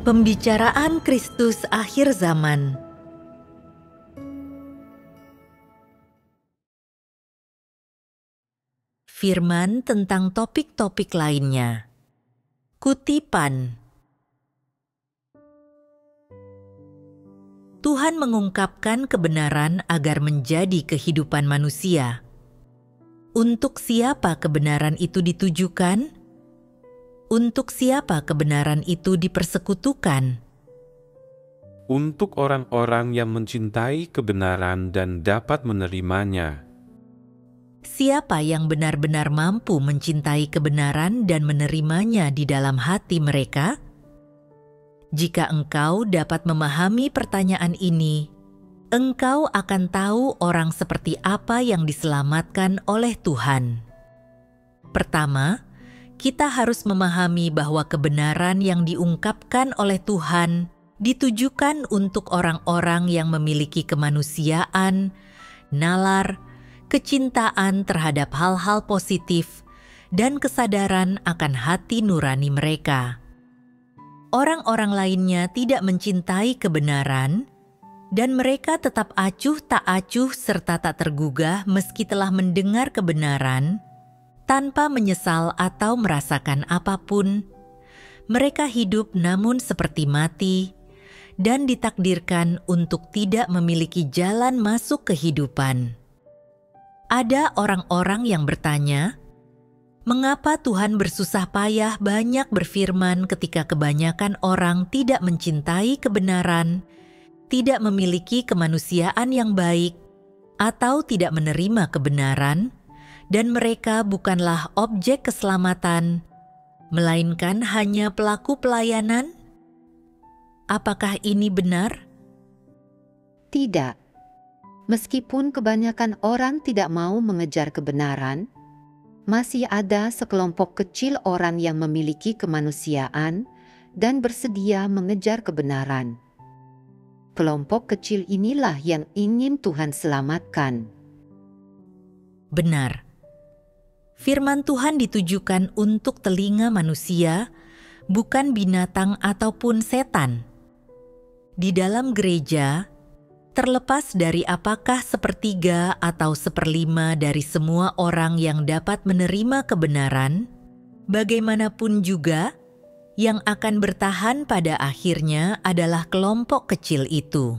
Pembicaraan Kristus akhir zaman. Firman tentang topik-topik lainnya. Kutipan. Tuhan mengungkapkan kebenaran agar menjadi kehidupan manusia. Untuk siapa kebenaran itu ditujukan? Untuk siapa kebenaran itu dipersekutukan? Untuk orang-orang yang mencintai kebenaran dan dapat menerimanya. Siapa yang benar-benar mampu mencintai kebenaran dan menerimanya di dalam hati mereka? Jika engkau dapat memahami pertanyaan ini, engkau akan tahu orang seperti apa yang diselamatkan oleh Tuhan. Pertama, kita harus memahami bahwa kebenaran yang diungkapkan oleh Tuhan ditujukan untuk orang-orang yang memiliki kemanusiaan, nalar, kecintaan terhadap hal-hal positif, dan kesadaran akan hati nurani mereka. Orang-orang lainnya tidak mencintai kebenaran, dan mereka tetap acuh tak acuh serta tak tergugah meski telah mendengar kebenaran, tanpa menyesal atau merasakan apapun. Mereka hidup namun seperti mati, dan ditakdirkan untuk tidak memiliki jalan masuk kehidupan. Ada orang-orang yang bertanya, mengapa Tuhan bersusah payah banyak berfirman ketika kebanyakan orang tidak mencintai kebenaran, tidak memiliki kemanusiaan yang baik, atau tidak menerima kebenaran, dan mereka bukanlah objek keselamatan, melainkan hanya pelaku pelayanan? Apakah ini benar? Tidak. Meskipun kebanyakan orang tidak mau mengejar kebenaran, masih ada sekelompok kecil orang yang memiliki kemanusiaan dan bersedia mengejar kebenaran. Kelompok kecil inilah yang ingin Tuhan selamatkan. Benar. Firman Tuhan ditujukan untuk telinga manusia, bukan binatang ataupun setan. Di dalam gereja, terlepas dari apakah sepertiga atau seperlima dari semua orang yang dapat menerima kebenaran, bagaimanapun juga, yang akan bertahan pada akhirnya adalah kelompok kecil itu.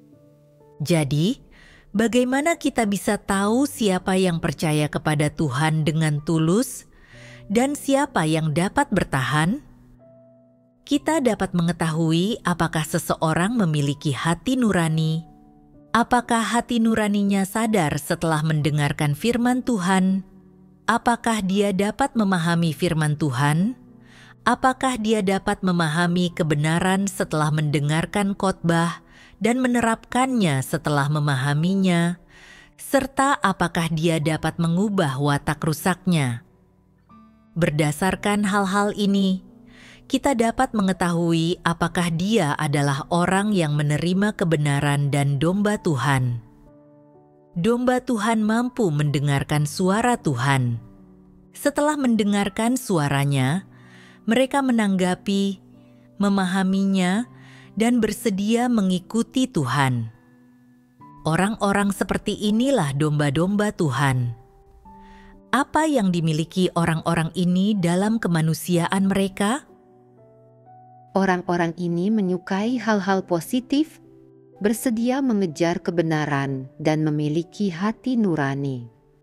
Jadi, bagaimana kita bisa tahu siapa yang percaya kepada Tuhan dengan tulus dan siapa yang dapat bertahan? Kita dapat mengetahui apakah seseorang memiliki hati nurani, apakah hati nuraninya sadar setelah mendengarkan firman Tuhan, apakah dia dapat memahami firman Tuhan, apakah dia dapat memahami kebenaran setelah mendengarkan khotbah dan menerapkannya setelah memahaminya, serta apakah dia dapat mengubah watak rusaknya. Berdasarkan hal-hal ini, kita dapat mengetahui apakah dia adalah orang yang menerima kebenaran dan domba Tuhan. Domba Tuhan mampu mendengarkan suara Tuhan. Setelah mendengarkan suaranya, mereka menanggapi, memahaminya, dan bersedia mengikuti Tuhan. Orang-orang seperti inilah domba-domba Tuhan. Apa yang dimiliki orang-orang ini dalam kemanusiaan mereka? Orang-orang ini menyukai hal-hal positif, bersedia mengejar kebenaran, dan memiliki hati nurani.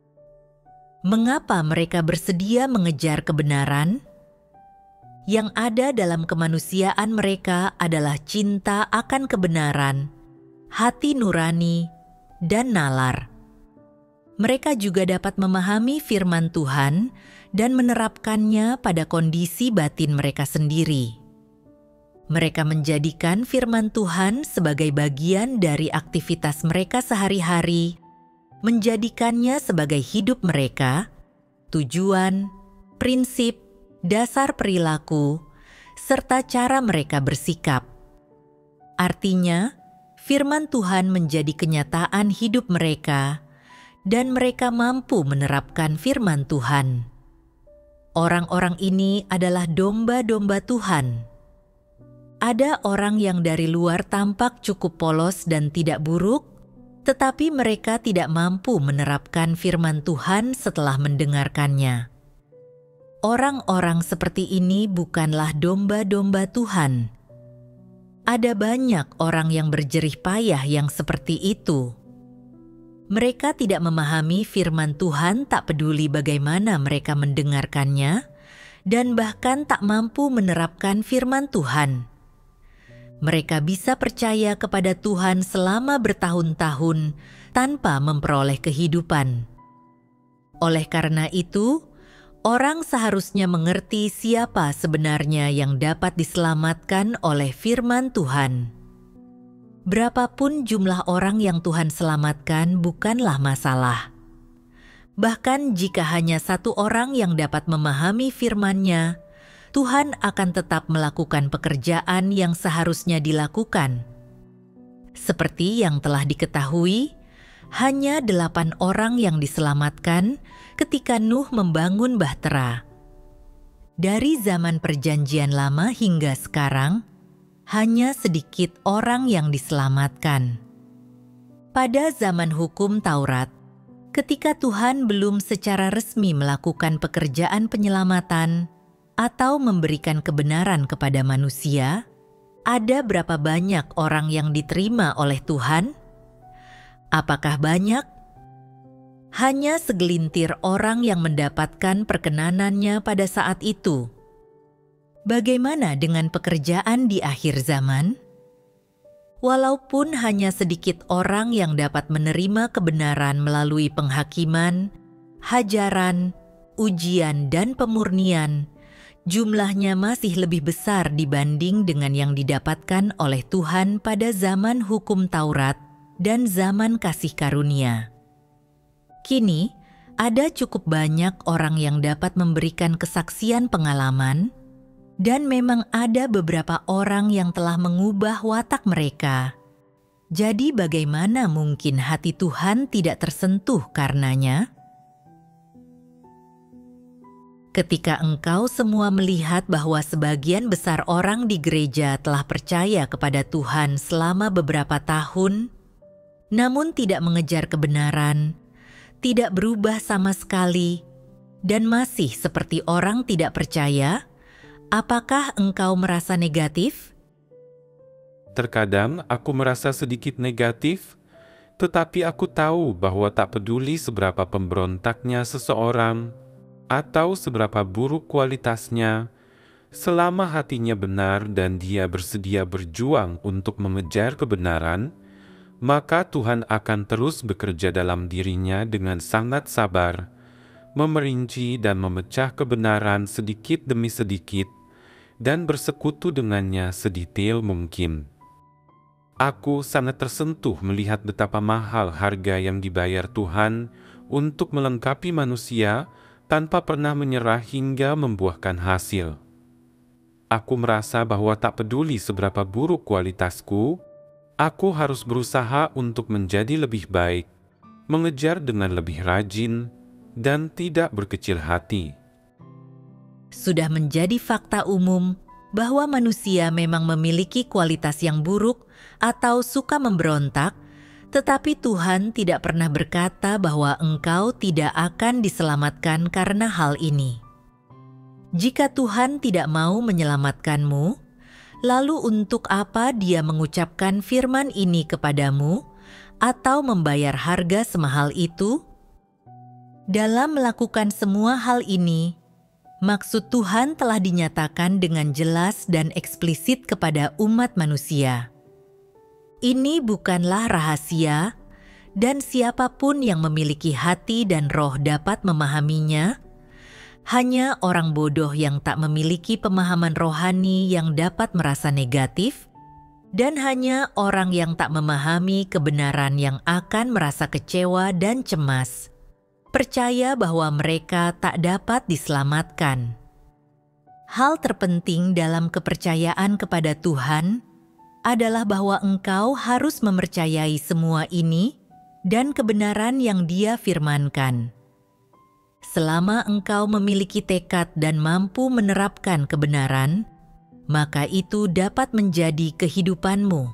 Mengapa mereka bersedia mengejar kebenaran? Yang ada dalam kemanusiaan mereka adalah cinta akan kebenaran, hati nurani, dan nalar. Mereka juga dapat memahami firman Tuhan dan menerapkannya pada kondisi batin mereka sendiri. Mereka menjadikan firman Tuhan sebagai bagian dari aktivitas mereka sehari-hari, menjadikannya sebagai hidup mereka, tujuan, prinsip, dasar perilaku, serta cara mereka bersikap. Artinya, firman Tuhan menjadi kenyataan hidup mereka, dan mereka mampu menerapkan firman Tuhan. Orang-orang ini adalah domba-domba Tuhan. ada orang yang dari luar tampak cukup polos dan tidak buruk, tetapi mereka tidak mampu menerapkan firman Tuhan setelah mendengarkannya. Orang-orang seperti ini bukanlah domba-domba Tuhan. Ada banyak orang yang berjerih payah yang seperti itu. Mereka tidak memahami firman Tuhan, tak peduli bagaimana mereka mendengarkannya, dan bahkan tak mampu menerapkan firman Tuhan. Mereka bisa percaya kepada Tuhan selama bertahun-tahun tanpa memperoleh kehidupan. Oleh karena itu, orang seharusnya mengerti siapa sebenarnya yang dapat diselamatkan oleh firman Tuhan. Berapapun jumlah orang yang Tuhan selamatkan bukanlah masalah. Bahkan jika hanya satu orang yang dapat memahami firman-Nya, Tuhan akan tetap melakukan pekerjaan yang seharusnya dilakukan. Seperti yang telah diketahui, hanya 8 orang yang diselamatkan ketika Nuh membangun bahtera. Dari zaman Perjanjian Lama hingga sekarang, hanya sedikit orang yang diselamatkan. Pada zaman hukum Taurat, ketika Tuhan belum secara resmi melakukan pekerjaan penyelamatan atau memberikan kebenaran kepada manusia, ada berapa banyak orang yang diterima oleh Tuhan? Apakah banyak? Hanya segelintir orang yang mendapatkan perkenanannya pada saat itu. Bagaimana dengan pekerjaan di akhir zaman? Walaupun hanya sedikit orang yang dapat menerima kebenaran melalui penghakiman, hajaran, ujian, dan pemurnian, jumlahnya masih lebih besar dibanding dengan yang didapatkan oleh Tuhan pada zaman hukum Taurat dan zaman kasih karunia. Kini, ada cukup banyak orang yang dapat memberikan kesaksian pengalaman, dan memang ada beberapa orang yang telah mengubah watak mereka. Jadi bagaimana mungkin hati Tuhan tidak tersentuh karenanya? Ketika engkau semua melihat bahwa sebagian besar orang di gereja telah percaya kepada Tuhan selama beberapa tahun, namun tidak mengejar kebenaran, tidak berubah sama sekali, dan masih seperti orang tidak percaya, apakah engkau merasa negatif? Terkadang aku merasa sedikit negatif, tetapi aku tahu bahwa tak peduli seberapa pemberontaknya seseorang atau seberapa buruk kualitasnya, selama hatinya benar dan dia bersedia berjuang untuk mengejar kebenaran, maka Tuhan akan terus bekerja dalam dirinya dengan sangat sabar, memerinci dan memecah kebenaran sedikit demi sedikit, dan bersekutu dengannya sedetail mungkin. Aku sangat tersentuh melihat betapa mahal harga yang dibayar Tuhan untuk melengkapi manusia tanpa pernah menyerah hingga membuahkan hasil. Aku merasa bahwa tak peduli seberapa buruk kualitasku, aku harus berusaha untuk menjadi lebih baik, mengejar dengan lebih rajin, dan tidak berkecil hati. Sudah menjadi fakta umum bahwa manusia memang memiliki kualitas yang buruk atau suka memberontak, tetapi Tuhan tidak pernah berkata bahwa engkau tidak akan diselamatkan karena hal ini. Jika Tuhan tidak mau menyelamatkanmu, lalu untuk apa Dia mengucapkan firman ini kepadamu atau membayar harga semahal itu? Dalam melakukan semua hal ini, maksud Tuhan telah dinyatakan dengan jelas dan eksplisit kepada umat manusia. Ini bukanlah rahasia, dan siapapun yang memiliki hati dan roh dapat memahaminya. Hanya orang bodoh yang tak memiliki pemahaman rohani yang dapat merasa negatif, dan hanya orang yang tak memahami kebenaran yang akan merasa kecewa dan cemas, percaya bahwa mereka tak dapat diselamatkan. Hal terpenting dalam kepercayaan kepada Tuhan adalah bahwa engkau harus mempercayai semua ini dan kebenaran yang Dia firmankan. Selama engkau memiliki tekad dan mampu menerapkan kebenaran, maka itu dapat menjadi kehidupanmu.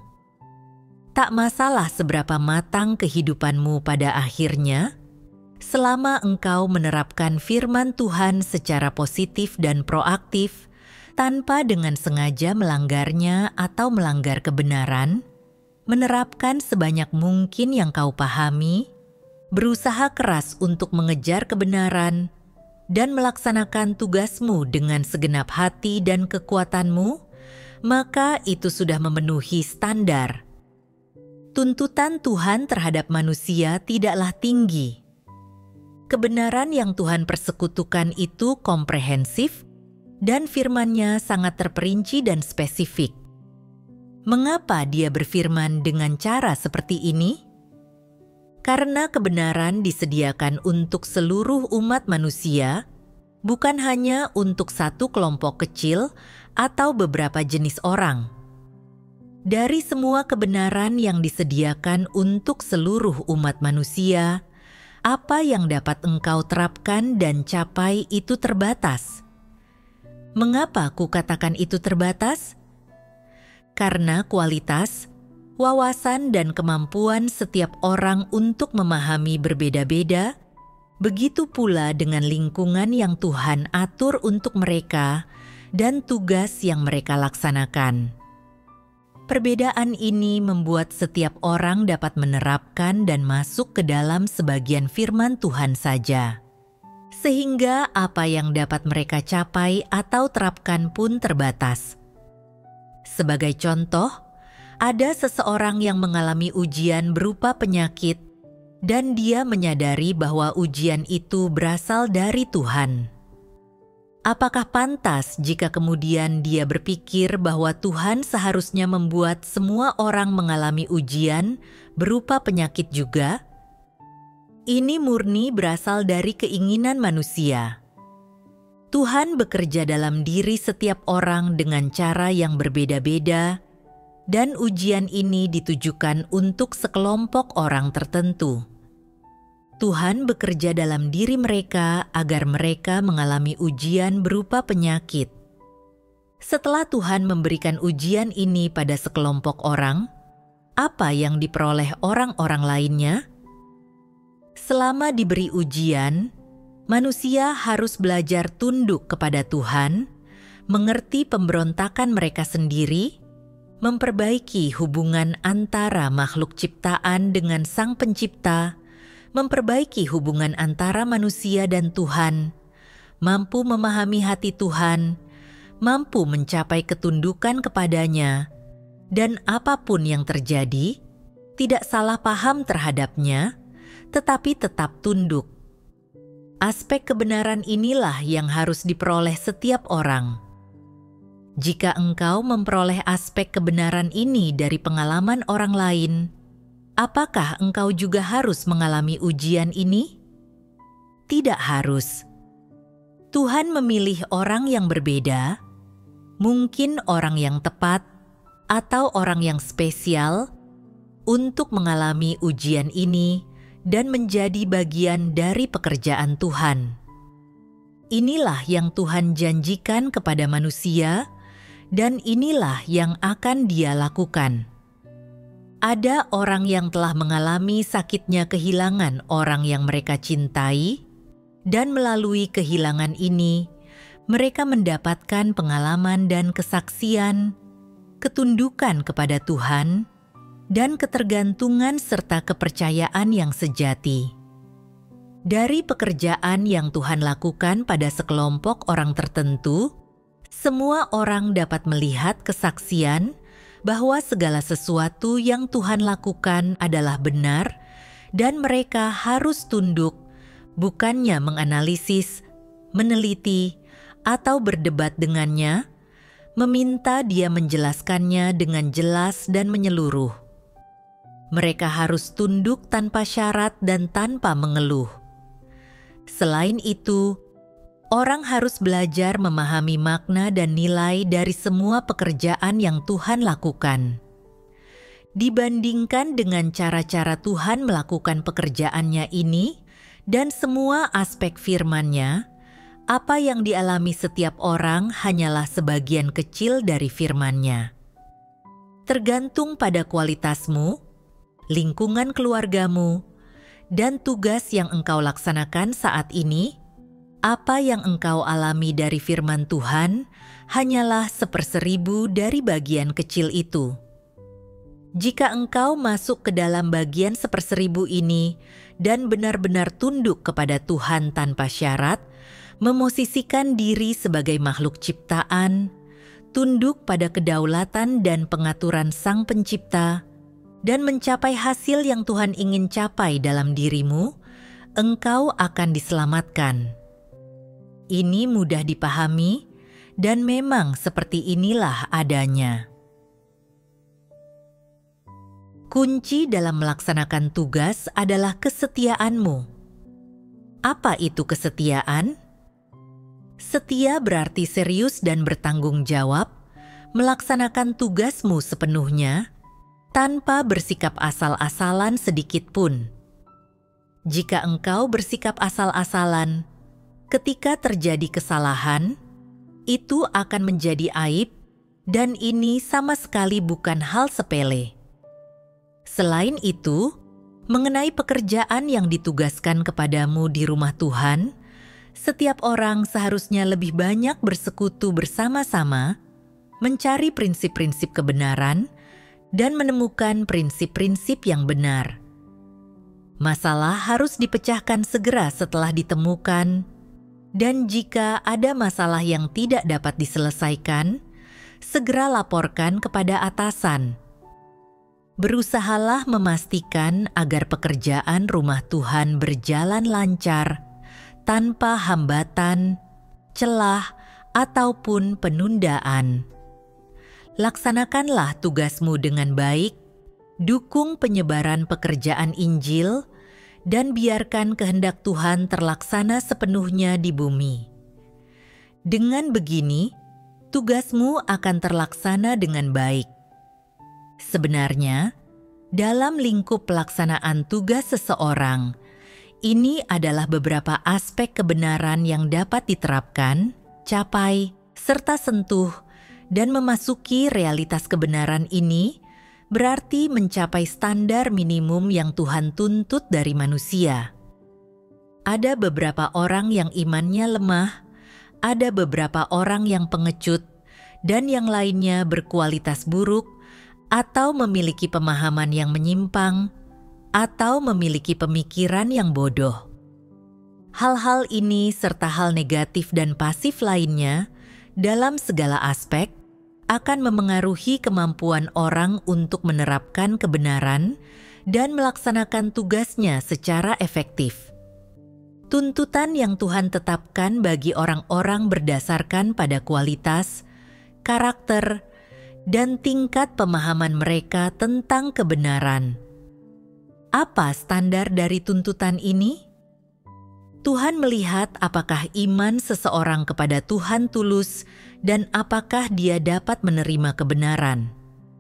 Tak masalah seberapa matang kehidupanmu pada akhirnya, selama engkau menerapkan firman Tuhan secara positif dan proaktif, tanpa dengan sengaja melanggarnya atau melanggar kebenaran, menerapkan sebanyak mungkin yang kau pahami, berusaha keras untuk mengejar kebenaran, dan melaksanakan tugasmu dengan segenap hati dan kekuatanmu, maka itu sudah memenuhi standar. Tuntutan Tuhan terhadap manusia tidaklah tinggi. Kebenaran yang Tuhan persekutukan itu komprehensif, dan firman-Nya sangat terperinci dan spesifik. Mengapa Dia berfirman dengan cara seperti ini? Karena kebenaran disediakan untuk seluruh umat manusia, bukan hanya untuk satu kelompok kecil atau beberapa jenis orang. Dari semua kebenaran yang disediakan untuk seluruh umat manusia, apa yang dapat engkau terapkan dan capai itu terbatas. Mengapa kukatakan itu terbatas? Karena kualitas, wawasan dan kemampuan setiap orang untuk memahami berbeda-beda, begitu pula dengan lingkungan yang Tuhan atur untuk mereka dan tugas yang mereka laksanakan. Perbedaan ini membuat setiap orang dapat menerapkan dan masuk ke dalam sebagian firman Tuhan saja, sehingga apa yang dapat mereka capai atau terapkan pun terbatas. Sebagai contoh, ada seseorang yang mengalami ujian berupa penyakit, dan dia menyadari bahwa ujian itu berasal dari Tuhan. Apakah pantas jika kemudian dia berpikir bahwa Tuhan seharusnya membuat semua orang mengalami ujian berupa penyakit juga? Ini murni berasal dari keinginan manusia. Tuhan bekerja dalam diri setiap orang dengan cara yang berbeda-beda, dan ujian ini ditujukan untuk sekelompok orang tertentu. Tuhan bekerja dalam diri mereka agar mereka mengalami ujian berupa penyakit. Setelah Tuhan memberikan ujian ini pada sekelompok orang, apa yang diperoleh orang-orang lainnya? Selama diberi ujian, manusia harus belajar tunduk kepada Tuhan, mengerti pemberontakan mereka sendiri, memperbaiki hubungan antara makhluk ciptaan dengan Sang Pencipta, memperbaiki hubungan antara manusia dan Tuhan, mampu memahami hati Tuhan, mampu mencapai ketundukan kepadanya, dan apapun yang terjadi, tidak salah paham terhadapnya, tetapi tetap tunduk. Aspek kebenaran inilah yang harus diperoleh setiap orang. Jika engkau memperoleh aspek kebenaran ini dari pengalaman orang lain, apakah engkau juga harus mengalami ujian ini? Tidak harus. Tuhan memilih orang yang berbeda, mungkin orang yang tepat atau orang yang spesial, untuk mengalami ujian ini dan menjadi bagian dari pekerjaan Tuhan. Inilah yang Tuhan janjikan kepada manusia, dan inilah yang akan Dia lakukan. Ada orang yang telah mengalami sakitnya kehilangan orang yang mereka cintai, dan melalui kehilangan ini, mereka mendapatkan pengalaman dan kesaksian, ketundukan kepada Tuhan, dan ketergantungan serta kepercayaan yang sejati. Dari pekerjaan yang Tuhan lakukan pada sekelompok orang tertentu, semua orang dapat melihat kesaksian bahwa segala sesuatu yang Tuhan lakukan adalah benar, dan mereka harus tunduk, bukannya menganalisis, meneliti, atau berdebat dengannya, meminta Dia menjelaskannya dengan jelas dan menyeluruh. Mereka harus tunduk tanpa syarat dan tanpa mengeluh. Selain itu, orang harus belajar memahami makna dan nilai dari semua pekerjaan yang Tuhan lakukan. Dibandingkan dengan cara-cara Tuhan melakukan pekerjaannya ini dan semua aspek firman-Nya, Apa yang dialami setiap orang hanyalah sebagian kecil dari firman-Nya. Tergantung pada kualitasmu, lingkungan keluargamu, dan tugas yang engkau laksanakan saat ini, apa yang engkau alami dari firman Tuhan hanyalah 1/1000 dari bagian kecil itu. Jika engkau masuk ke dalam bagian 1/1000 ini dan benar-benar tunduk kepada Tuhan tanpa syarat, memosisikan diri sebagai makhluk ciptaan, tunduk pada kedaulatan dan pengaturan Sang Pencipta, dan mencapai hasil yang Tuhan ingin capai dalam dirimu, engkau akan diselamatkan. Ini mudah dipahami, dan memang seperti inilah adanya. Kunci dalam melaksanakan tugas adalah kesetiaanmu. Apa itu kesetiaan? Setia berarti serius dan bertanggung jawab, melaksanakan tugasmu sepenuhnya, tanpa bersikap asal-asalan sedikit pun. Jika engkau bersikap asal-asalan, ketika terjadi kesalahan, itu akan menjadi aib, dan ini sama sekali bukan hal sepele. Selain itu, mengenai pekerjaan yang ditugaskan kepadamu di rumah Tuhan, setiap orang seharusnya lebih banyak bersekutu bersama-sama, mencari prinsip-prinsip kebenaran, dan menemukan prinsip-prinsip yang benar. Masalah harus dipecahkan segera setelah ditemukan, dan jika ada masalah yang tidak dapat diselesaikan, segera laporkan kepada atasan. Berusahalah memastikan agar pekerjaan rumah Tuhan berjalan lancar, tanpa hambatan, celah, ataupun penundaan. Laksanakanlah tugasmu dengan baik, dukung penyebaran pekerjaan Injil, dan biarkan kehendak Tuhan terlaksana sepenuhnya di bumi. Dengan begini, tugasmu akan terlaksana dengan baik. Sebenarnya, dalam lingkup pelaksanaan tugas seseorang, ini adalah beberapa aspek kebenaran yang dapat diterapkan, capai, serta sentuh, dan memasuki realitas kebenaran ini berarti mencapai standar minimum yang Tuhan tuntut dari manusia. Ada beberapa orang yang imannya lemah, ada beberapa orang yang pengecut, dan yang lainnya berkualitas buruk, atau memiliki pemahaman yang menyimpang, atau memiliki pemikiran yang bodoh. Hal-hal ini serta hal negatif dan pasif lainnya dalam segala aspek akan memengaruhi kemampuan orang untuk menerapkan kebenaran dan melaksanakan tugasnya secara efektif. Tuntutan yang Tuhan tetapkan bagi orang-orang berdasarkan pada kualitas, karakter, dan tingkat pemahaman mereka tentang kebenaran. Apa standar dari tuntutan ini? Tuhan melihat apakah iman seseorang kepada Tuhan tulus dan apakah dia dapat menerima kebenaran.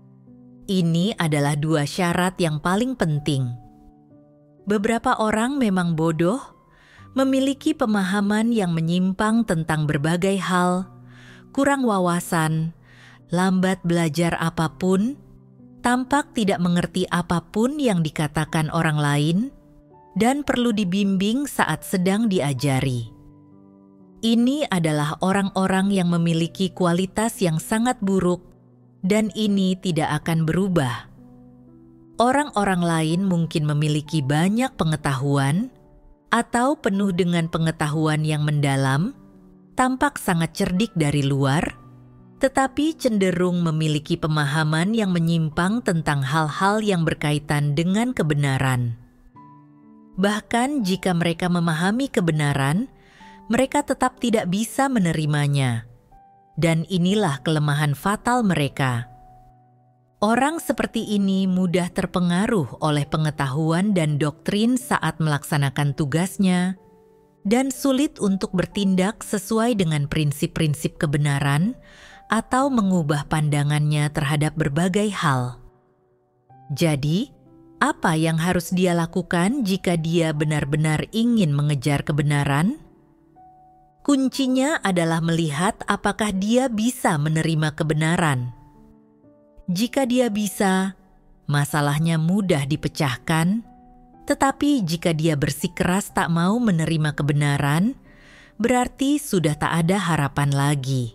Ini adalah 2 syarat yang paling penting. Beberapa orang memang bodoh, memiliki pemahaman yang menyimpang tentang berbagai hal, kurang wawasan, lambat belajar apapun, tampak tidak mengerti apapun yang dikatakan orang lain, dan perlu dibimbing saat sedang diajari. Ini adalah orang-orang yang memiliki kualitas yang sangat buruk, dan ini tidak akan berubah. Orang-orang lain mungkin memiliki banyak pengetahuan, atau penuh dengan pengetahuan yang mendalam, tampak sangat cerdik dari luar, tetapi cenderung memiliki pemahaman yang menyimpang tentang hal-hal yang berkaitan dengan kebenaran. Bahkan jika mereka memahami kebenaran, mereka tetap tidak bisa menerimanya. Dan inilah kelemahan fatal mereka. Orang seperti ini mudah terpengaruh oleh pengetahuan dan doktrin saat melaksanakan tugasnya, dan sulit untuk bertindak sesuai dengan prinsip-prinsip kebenaran atau mengubah pandangannya terhadap berbagai hal. Jadi, apa yang harus dia lakukan jika dia benar-benar ingin mengejar kebenaran? Kuncinya adalah melihat apakah dia bisa menerima kebenaran. Jika dia bisa, masalahnya mudah dipecahkan. Tetapi jika dia bersikeras tak mau menerima kebenaran, berarti sudah tak ada harapan lagi.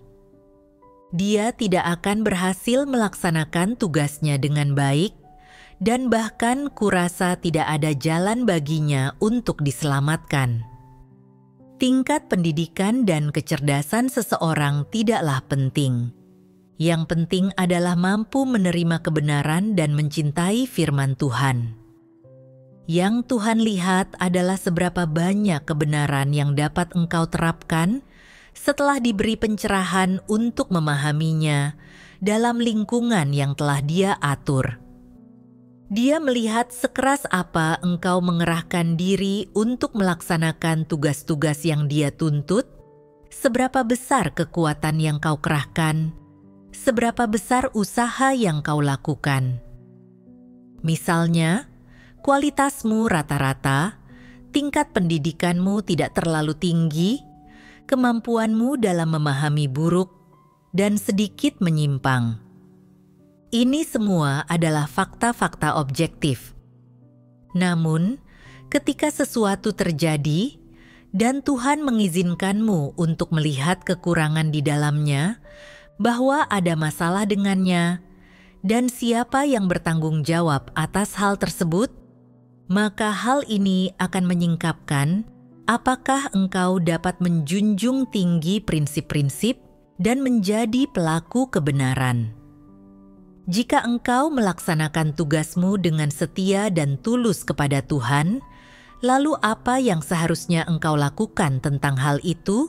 Dia tidak akan berhasil melaksanakan tugasnya dengan baik, dan bahkan kurasa tidak ada jalan baginya untuk diselamatkan. Tingkat pendidikan dan kecerdasan seseorang tidaklah penting. Yang penting adalah mampu menerima kebenaran dan mencintai firman Tuhan. Yang Tuhan lihat adalah seberapa banyak kebenaran yang dapat engkau terapkan setelah diberi pencerahan untuk memahaminya dalam lingkungan yang telah Dia atur. Dia melihat sekeras apa engkau mengerahkan diri untuk melaksanakan tugas-tugas yang Dia tuntut, seberapa besar kekuatan yang kau kerahkan, seberapa besar usaha yang kau lakukan. Misalnya, kualitasmu rata-rata, tingkat pendidikanmu tidak terlalu tinggi, kemampuanmu dalam memahami buruk, dan sedikit menyimpang. Ini semua adalah fakta-fakta objektif. Namun, ketika sesuatu terjadi dan Tuhan mengizinkanmu untuk melihat kekurangan di dalamnya, bahwa ada masalah dengannya, dan siapa yang bertanggung jawab atas hal tersebut, maka hal ini akan menyingkapkan apakah engkau dapat menjunjung tinggi prinsip-prinsip dan menjadi pelaku kebenaran. Jika engkau melaksanakan tugasmu dengan setia dan tulus kepada Tuhan, lalu apa yang seharusnya engkau lakukan tentang hal itu?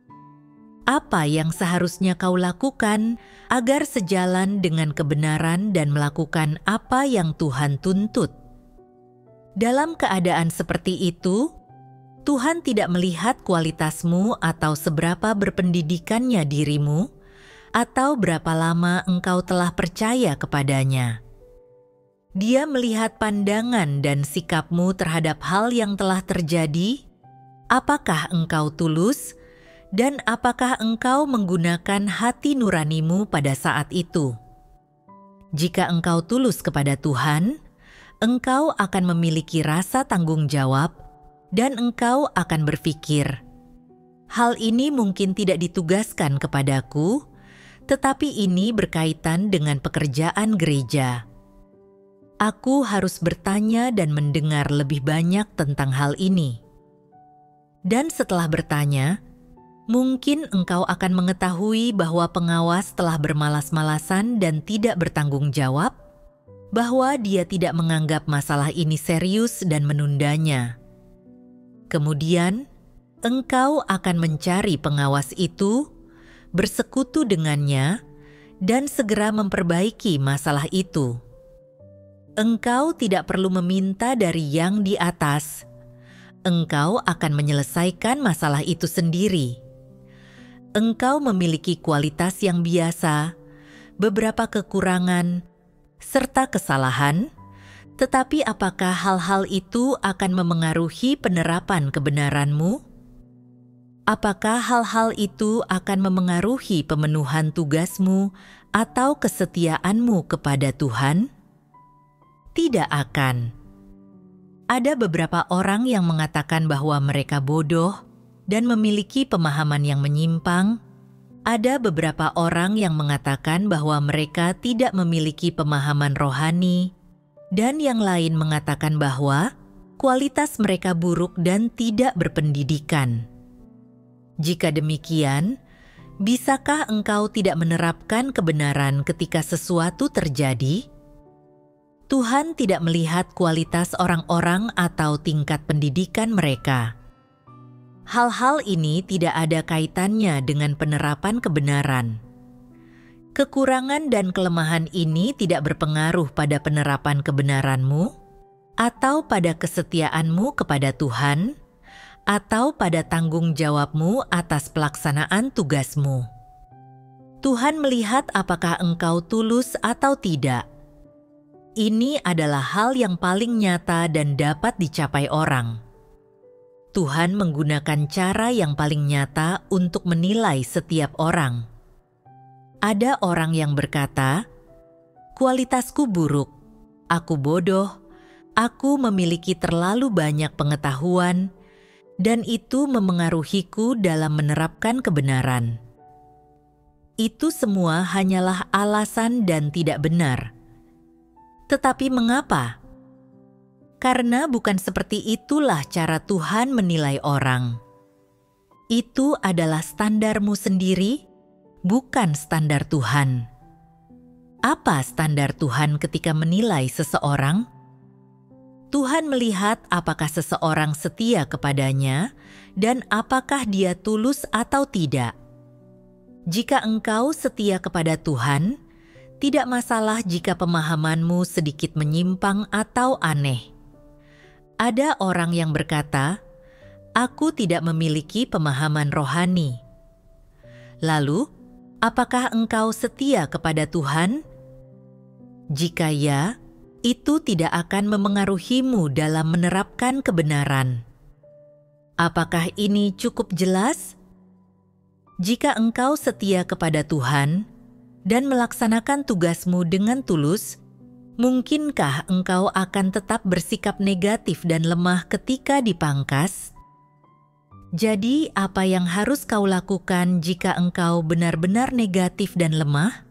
Apa yang seharusnya kau lakukan agar sejalan dengan kebenaran dan melakukan apa yang Tuhan tuntut? Dalam keadaan seperti itu, Tuhan tidak melihat kualitasmu atau seberapa berpendidikannya dirimu, atau berapa lama engkau telah percaya kepadanya. Dia melihat pandangan dan sikapmu terhadap hal yang telah terjadi, apakah engkau tulus, dan apakah engkau menggunakan hati nuranimu pada saat itu. Jika engkau tulus kepada Tuhan, engkau akan memiliki rasa tanggung jawab, dan engkau akan berpikir, hal ini mungkin tidak ditugaskan kepadaku, tetapi ini berkaitan dengan pekerjaan gereja. Aku harus bertanya dan mendengar lebih banyak tentang hal ini. Dan setelah bertanya, mungkin engkau akan mengetahui bahwa pengawas telah bermalas-malasan dan tidak bertanggung jawab, bahwa dia tidak menganggap masalah ini serius dan menundanya. Kemudian, engkau akan mencari pengawas itu, bersekutu dengannya, dan segera memperbaiki masalah itu. Engkau tidak perlu meminta dari yang di atas. Engkau akan menyelesaikan masalah itu sendiri. Engkau memiliki kualitas yang biasa, beberapa kekurangan, serta kesalahan, tetapi apakah hal-hal itu akan memengaruhi penerapan kebenaranmu? Apakah hal-hal itu akan memengaruhi pemenuhan tugasmu atau kesetiaanmu kepada Tuhan? Tidak akan. Ada beberapa orang yang mengatakan bahwa mereka bodoh dan memiliki pemahaman yang menyimpang. Ada beberapa orang yang mengatakan bahwa mereka tidak memiliki pemahaman rohani, dan yang lain mengatakan bahwa kualitas mereka buruk dan tidak berpendidikan. Jika demikian, bisakah engkau tidak menerapkan kebenaran ketika sesuatu terjadi? Tuhan tidak melihat kualitas orang-orang atau tingkat pendidikan mereka. Hal-hal ini tidak ada kaitannya dengan penerapan kebenaran. Kekurangan dan kelemahan ini tidak berpengaruh pada penerapan kebenaranmu, atau pada kesetiaanmu kepada Tuhan, atau pada tanggung jawabmu atas pelaksanaan tugasmu. Tuhan melihat apakah engkau tulus atau tidak. Ini adalah hal yang paling nyata dan dapat dicapai orang. Tuhan menggunakan cara yang paling nyata untuk menilai setiap orang. Ada orang yang berkata, "Kualitasku buruk, aku bodoh, aku memiliki terlalu banyak pengetahuan, dan itu memengaruhiku dalam menerapkan kebenaran." Itu semua hanyalah alasan dan tidak benar. Tetapi mengapa? Karena bukan seperti itulah cara Tuhan menilai orang. Itu adalah standarmu sendiri, bukan standar Tuhan. Apa standar Tuhan ketika menilai seseorang? Tuhan melihat apakah seseorang setia kepadanya dan apakah dia tulus atau tidak. Jika engkau setia kepada Tuhan, tidak masalah jika pemahamanmu sedikit menyimpang atau aneh. Ada orang yang berkata, "Aku tidak memiliki pemahaman rohani." Lalu, apakah engkau setia kepada Tuhan? Jika ya, itu tidak akan memengaruhimu dalam menerapkan kebenaran. Apakah ini cukup jelas? Jika engkau setia kepada Tuhan dan melaksanakan tugasmu dengan tulus, mungkinkah engkau akan tetap bersikap negatif dan lemah ketika dipangkas? Jadi, apa yang harus kau lakukan jika engkau benar-benar negatif dan lemah?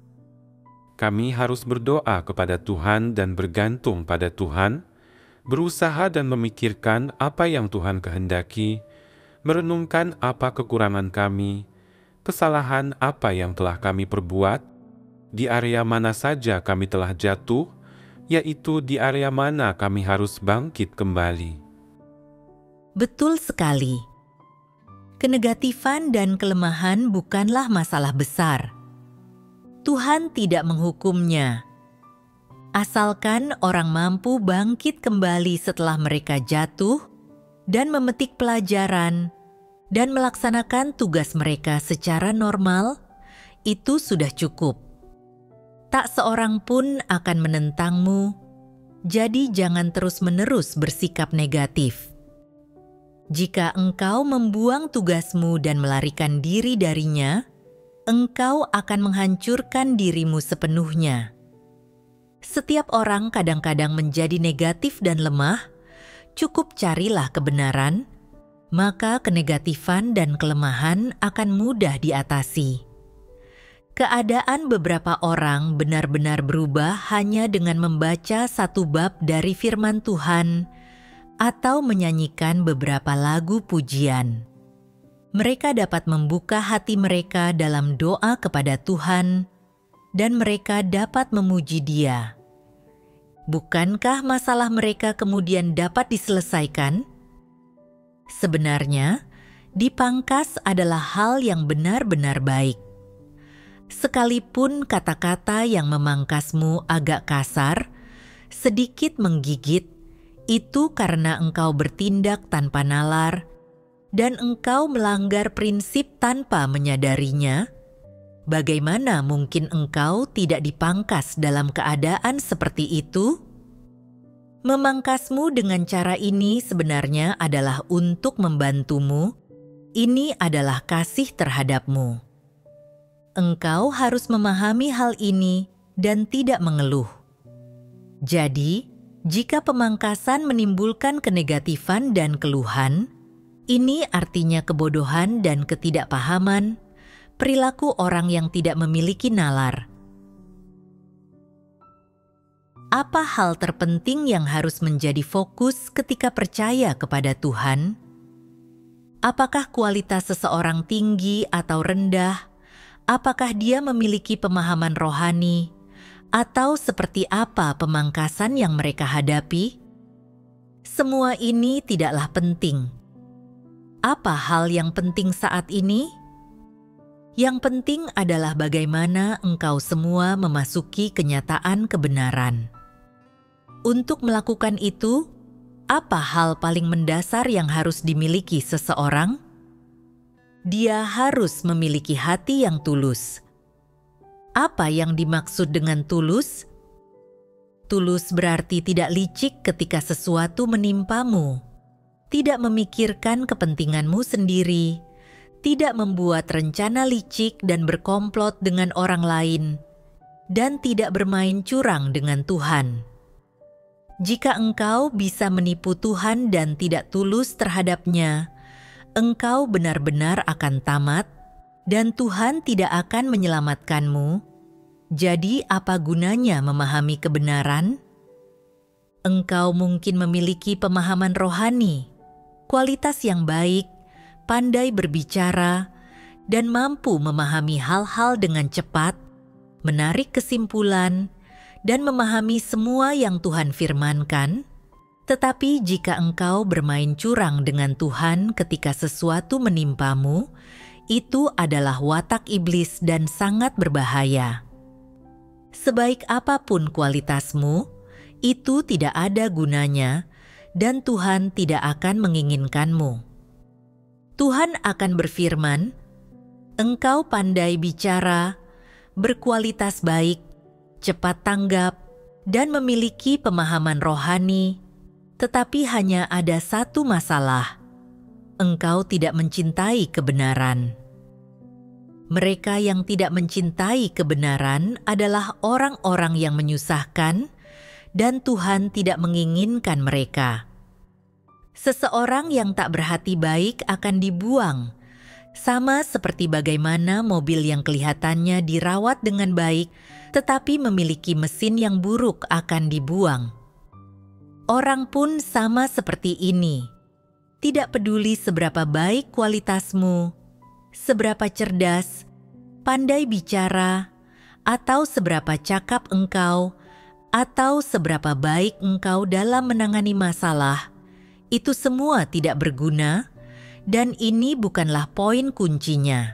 Kami harus berdoa kepada Tuhan dan bergantung pada Tuhan, berusaha dan memikirkan apa yang Tuhan kehendaki, merenungkan apa kekurangan kami, kesalahan apa yang telah kami perbuat, di area mana saja kami telah jatuh, yaitu di area mana kami harus bangkit kembali. Betul sekali. Kenegatifan dan kelemahan bukanlah masalah besar. Tuhan tidak menghukumnya. Asalkan orang mampu bangkit kembali setelah mereka jatuh dan memetik pelajaran dan melaksanakan tugas mereka secara normal, itu sudah cukup. Tak seorang pun akan menentangmu, jadi jangan terus-menerus bersikap negatif. Jika engkau membuang tugasmu dan melarikan diri darinya, engkau akan menghancurkan dirimu sepenuhnya. Setiap orang kadang-kadang menjadi negatif dan lemah. Cukup carilah kebenaran, maka kenegatifan dan kelemahan akan mudah diatasi. Keadaan beberapa orang benar-benar berubah hanya dengan membaca satu bab dari firman Tuhan atau menyanyikan beberapa lagu pujian. Mereka dapat membuka hati mereka dalam doa kepada Tuhan, dan mereka dapat memuji Dia. Bukankah masalah mereka kemudian dapat diselesaikan? Sebenarnya, dipangkas adalah hal yang benar-benar baik. Sekalipun kata-kata yang memangkasmu agak kasar, sedikit menggigit, itu karena engkau bertindak tanpa nalar dan engkau melanggar prinsip tanpa menyadarinya. Bagaimana mungkin engkau tidak dipangkas dalam keadaan seperti itu? Memangkasmu dengan cara ini sebenarnya adalah untuk membantumu. Ini adalah kasih terhadapmu. Engkau harus memahami hal ini dan tidak mengeluh. Jadi, jika pemangkasan menimbulkan kenegatifan dan keluhan, ini artinya kebodohan dan ketidakpahaman, perilaku orang yang tidak memiliki nalar. Apa hal terpenting yang harus menjadi fokus ketika percaya kepada Tuhan? Apakah kualitas seseorang tinggi atau rendah? Apakah dia memiliki pemahaman rohani? Atau seperti apa pemangkasan yang mereka hadapi? Semua ini tidaklah penting. Apa hal yang penting saat ini? Yang penting adalah bagaimana engkau semua memasuki kenyataan kebenaran. Untuk melakukan itu, apa hal paling mendasar yang harus dimiliki seseorang? Dia harus memiliki hati yang tulus. Apa yang dimaksud dengan tulus? Tulus berarti tidak licik ketika sesuatu menimpamu. tidak memikirkan kepentinganmu sendiri, tidak membuat rencana licik dan berkomplot dengan orang lain, dan tidak bermain curang dengan Tuhan. Jika engkau bisa menipu Tuhan dan tidak tulus terhadapnya, engkau benar-benar akan tamat, dan Tuhan tidak akan menyelamatkanmu. Jadi apa gunanya memahami kebenaran? Engkau mungkin memiliki pemahaman rohani, kualitas yang baik, pandai berbicara, dan mampu memahami hal-hal dengan cepat, menarik kesimpulan, dan memahami semua yang Tuhan firmankan. Tetapi jika engkau bermain curang dengan Tuhan ketika sesuatu menimpamu, itu adalah watak iblis dan sangat berbahaya. Sebaik apapun kualitasmu, itu tidak ada gunanya, dan Tuhan tidak akan menginginkanmu. Tuhan akan berfirman, "Engkau pandai bicara, berkualitas baik, cepat tanggap, dan memiliki pemahaman rohani, tetapi hanya ada satu masalah: engkau tidak mencintai kebenaran." Mereka yang tidak mencintai kebenaran adalah orang-orang yang menyusahkan, dan Tuhan tidak menginginkan mereka. Seseorang yang tak berhati baik akan dibuang, sama seperti bagaimana mobil yang kelihatannya dirawat dengan baik, tetapi memiliki mesin yang buruk akan dibuang. Orang pun sama seperti ini. Tidak peduli seberapa baik kualitasmu, seberapa cerdas, pandai bicara, atau seberapa cakap engkau, atau seberapa baik engkau dalam menangani masalah, itu semua tidak berguna, dan ini bukanlah poin kuncinya.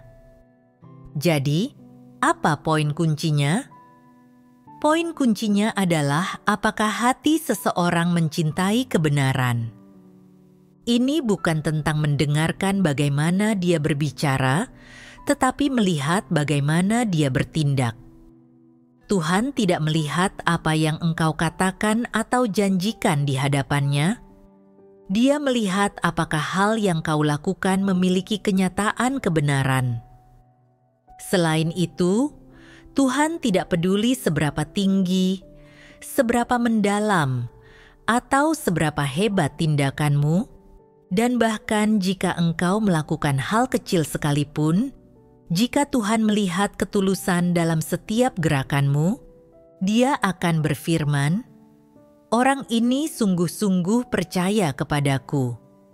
Jadi, apa poin kuncinya? Poin kuncinya adalah apakah hati seseorang mencintai kebenaran. Ini bukan tentang mendengarkan bagaimana dia berbicara, tetapi melihat bagaimana dia bertindak. Tuhan tidak melihat apa yang engkau katakan atau janjikan di hadapannya. Dia melihat apakah hal yang kau lakukan memiliki kenyataan kebenaran. Selain itu, Tuhan tidak peduli seberapa tinggi, seberapa mendalam, atau seberapa hebat tindakanmu. Dan bahkan jika engkau melakukan hal kecil sekalipun, jika Tuhan melihat ketulusan dalam setiap gerakanmu, Dia akan berfirman, "Orang ini sungguh-sungguh percaya kepadaku."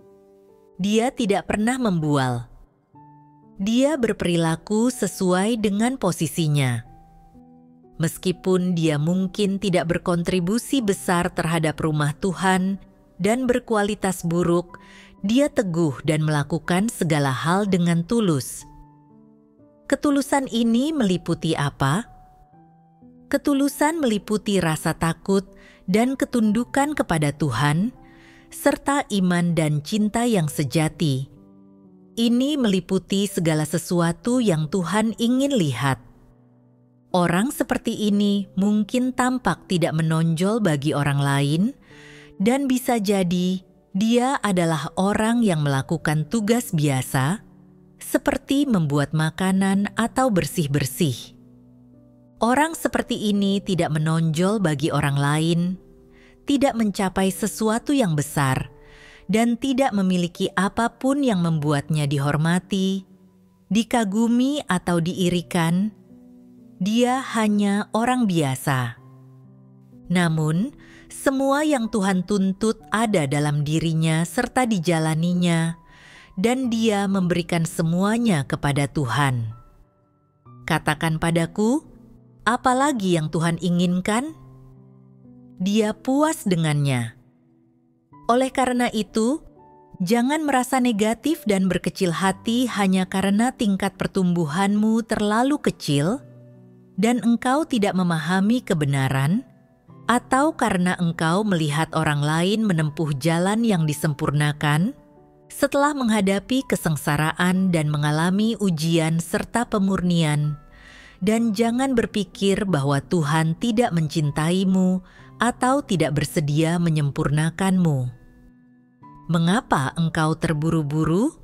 Dia tidak pernah membual. Dia berperilaku sesuai dengan posisinya. Meskipun dia mungkin tidak berkontribusi besar terhadap rumah Tuhan dan berkualitas buruk, dia teguh dan melakukan segala hal dengan tulus. Ketulusan ini meliputi apa? Ketulusan meliputi rasa takut dan ketundukan kepada Tuhan, serta iman dan cinta yang sejati. Ini meliputi segala sesuatu yang Tuhan ingin lihat. Orang seperti ini mungkin tampak tidak menonjol bagi orang lain, dan bisa jadi dia adalah orang yang melakukan tugas biasa, seperti membuat makanan atau bersih-bersih. Orang seperti ini tidak menonjol bagi orang lain, tidak mencapai sesuatu yang besar, dan tidak memiliki apapun yang membuatnya dihormati, dikagumi atau diirikan. Dia hanya orang biasa. Namun, semua yang Tuhan tuntut ada dalam dirinya serta dijalaninya, dan dia memberikan semuanya kepada Tuhan. Katakan padaku, apa lagi yang Tuhan inginkan? Dia puas dengannya. Oleh karena itu, jangan merasa negatif dan berkecil hati hanya karena tingkat pertumbuhanmu terlalu kecil dan engkau tidak memahami kebenaran, atau karena engkau melihat orang lain menempuh jalan yang disempurnakan setelah menghadapi kesengsaraan dan mengalami ujian serta pemurnian. Dan jangan berpikir bahwa Tuhan tidak mencintaimu atau tidak bersedia menyempurnakanmu. Mengapa engkau terburu-buru?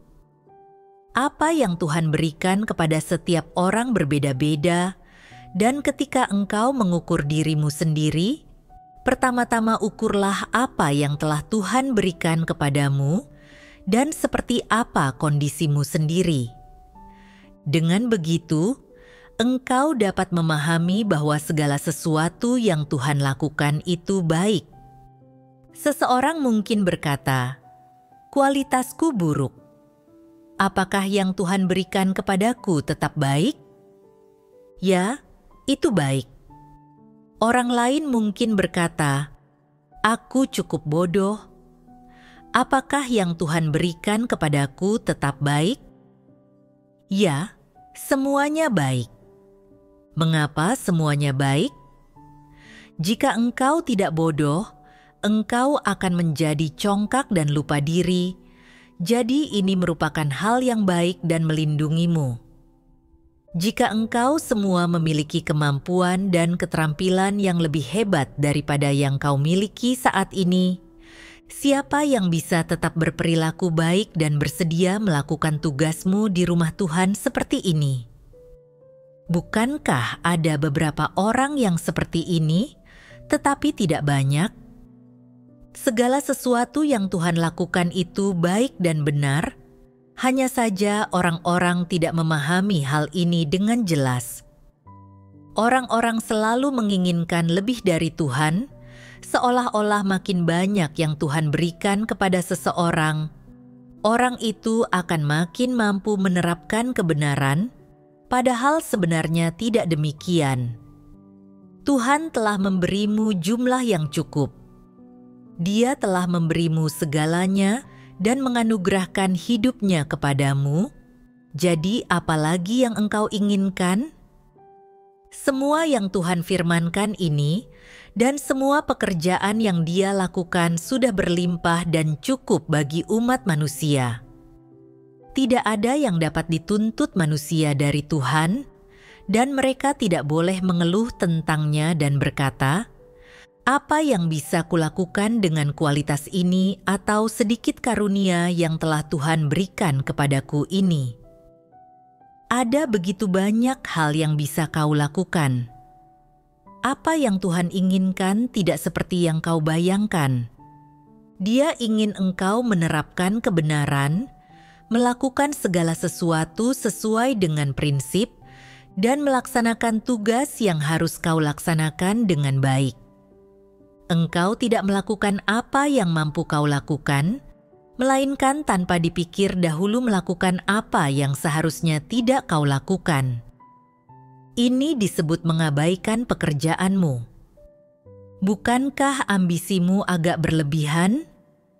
Apa yang Tuhan berikan kepada setiap orang berbeda-beda, dan ketika engkau mengukur dirimu sendiri, pertama-tama ukurlah apa yang telah Tuhan berikan kepadamu dan seperti apa kondisimu sendiri. Dengan begitu, engkau dapat memahami bahwa segala sesuatu yang Tuhan lakukan itu baik. Seseorang mungkin berkata, "Kualitasku buruk. Apakah yang Tuhan berikan kepadaku tetap baik?" Ya, itu baik. Orang lain mungkin berkata, "Aku cukup bodoh. Apakah yang Tuhan berikan kepadaku tetap baik?" Ya, semuanya baik. Mengapa semuanya baik? Jika engkau tidak bodoh, engkau akan menjadi congkak dan lupa diri. Jadi ini merupakan hal yang baik dan melindungimu. Jika engkau semua memiliki kemampuan dan keterampilan yang lebih hebat daripada yang kau miliki saat ini, siapa yang bisa tetap berperilaku baik dan bersedia melakukan tugasmu di rumah Tuhan seperti ini? Bukankah ada beberapa orang yang seperti ini, tetapi tidak banyak? Segala sesuatu yang Tuhan lakukan itu baik dan benar, hanya saja orang-orang tidak memahami hal ini dengan jelas. Orang-orang selalu menginginkan lebih dari Tuhan, seolah-olah makin banyak yang Tuhan berikan kepada seseorang, orang itu akan makin mampu menerapkan kebenaran, padahal sebenarnya tidak demikian. Tuhan telah memberimu jumlah yang cukup. Dia telah memberimu segalanya dan menganugerahkan hidupnya kepadamu. Jadi apalagi yang engkau inginkan? Semua yang Tuhan firmankan ini dan semua pekerjaan yang Dia lakukan sudah berlimpah dan cukup bagi umat manusia. Tidak ada yang dapat dituntut manusia dari Tuhan, dan mereka tidak boleh mengeluh tentangnya dan berkata, "Apa yang bisa kulakukan dengan kualitas ini atau sedikit karunia yang telah Tuhan berikan kepadaku ini?" Ada begitu banyak hal yang bisa kau lakukan. Apa yang Tuhan inginkan tidak seperti yang kau bayangkan. Dia ingin engkau menerapkan kebenaran, melakukan segala sesuatu sesuai dengan prinsip, dan melaksanakan tugas yang harus kau laksanakan dengan baik. Engkau tidak melakukan apa yang mampu kau lakukan, melainkan tanpa dipikir dahulu melakukan apa yang seharusnya tidak kau lakukan. Ini disebut mengabaikan pekerjaanmu. Bukankah ambisimu agak berlebihan?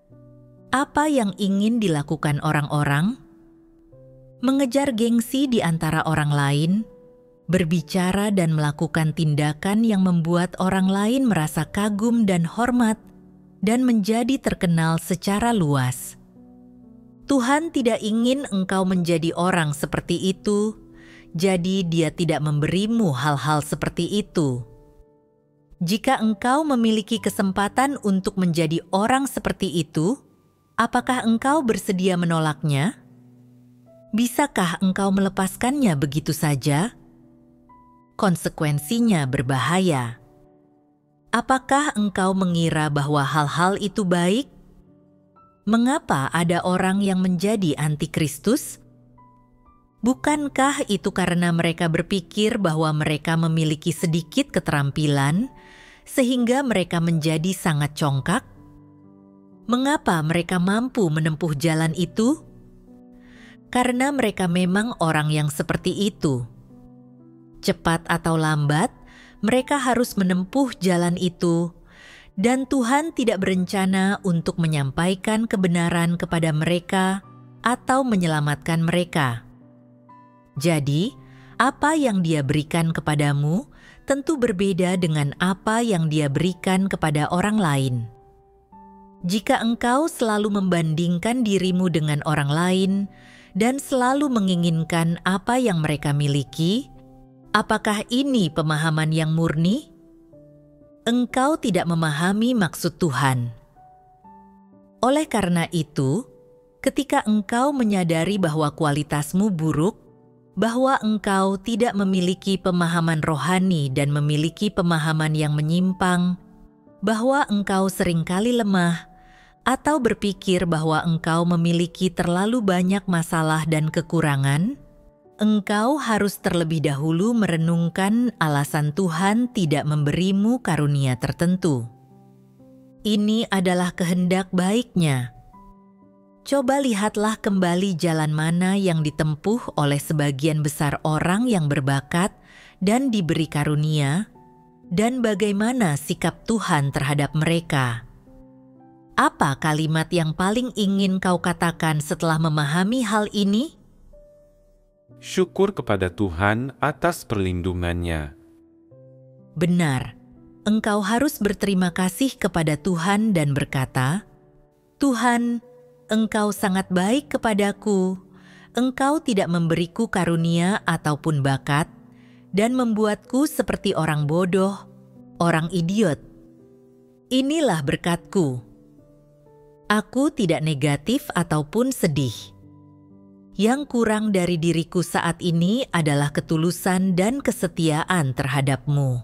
Apa yang ingin dilakukan orang-orang? Mengejar gengsi di antara orang lain, berbicara dan melakukan tindakan yang membuat orang lain merasa kagum dan hormat, dan menjadi terkenal secara luas. Tuhan tidak ingin engkau menjadi orang seperti itu, jadi Dia tidak memberimu hal-hal seperti itu. Jika engkau memiliki kesempatan untuk menjadi orang seperti itu, apakah engkau bersedia menolaknya? Bisakah engkau melepaskannya begitu saja? Konsekuensinya berbahaya. Apakah engkau mengira bahwa hal-hal itu baik? Mengapa ada orang yang menjadi antikristus? Bukankah itu karena mereka berpikir bahwa mereka memiliki sedikit keterampilan, sehingga mereka menjadi sangat congkak? Mengapa mereka mampu menempuh jalan itu? Karena mereka memang orang yang seperti itu. Cepat atau lambat, mereka harus menempuh jalan itu, dan Tuhan tidak berencana untuk menyampaikan kebenaran kepada mereka atau menyelamatkan mereka. Jadi, apa yang Dia berikan kepadamu tentu berbeda dengan apa yang Dia berikan kepada orang lain. Jika engkau selalu membandingkan dirimu dengan orang lain dan selalu menginginkan apa yang mereka miliki, apakah ini pemahaman yang murni? Engkau tidak memahami maksud Tuhan. Oleh karena itu, ketika engkau menyadari bahwa kualitasmu buruk, bahwa engkau tidak memiliki pemahaman rohani dan memiliki pemahaman yang menyimpang, bahwa engkau seringkali lemah, atau berpikir bahwa engkau memiliki terlalu banyak masalah dan kekurangan, engkau harus terlebih dahulu merenungkan alasan Tuhan tidak memberimu karunia tertentu. Ini adalah kehendak baik-Nya. Coba lihatlah kembali jalan mana yang ditempuh oleh sebagian besar orang yang berbakat dan diberi karunia, dan bagaimana sikap Tuhan terhadap mereka. Apa kalimat yang paling ingin kau katakan setelah memahami hal ini? Syukur kepada Tuhan atas perlindungannya. Benar, engkau harus berterima kasih kepada Tuhan dan berkata, "Tuhan, Engkau sangat baik kepadaku. Engkau tidak memberiku karunia ataupun bakat, dan membuatku seperti orang bodoh, orang idiot. Inilah berkat-Ku. Aku tidak negatif ataupun sedih. Yang kurang dari diriku saat ini adalah ketulusan dan kesetiaan terhadap-Mu.